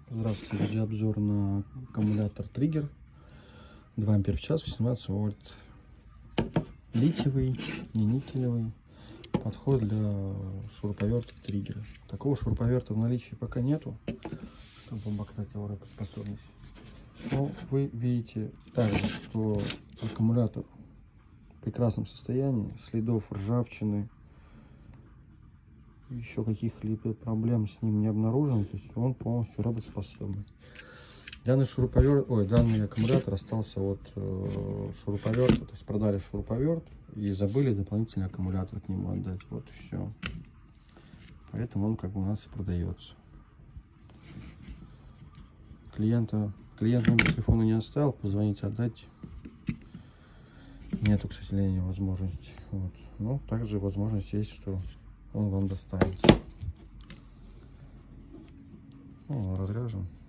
Здравствуйте, видеообзор на аккумулятор Trigger 2 ампер в час, 18 вольт. Литиевый, не никелевый. Подход для шуруповерта Trigger. Такого шуруповерта в наличии пока нету, чтобы показать его работоспособность. Но вы видите также, что аккумулятор в прекрасном состоянии, следов ржавчины, еще каких-либо проблем с ним не обнаружено, то есть он полностью работоспособный. Данный аккумулятор остался от шуруповерта, то есть продали шуруповерт и забыли дополнительный аккумулятор к нему отдать. Вот и все. Поэтому он как бы у нас и продается. Клиент номер телефона не оставил, позвонить отдать нету, к сожалению, возможности. Вот. Но также возможность есть, что он вам достанется. Он разряжен.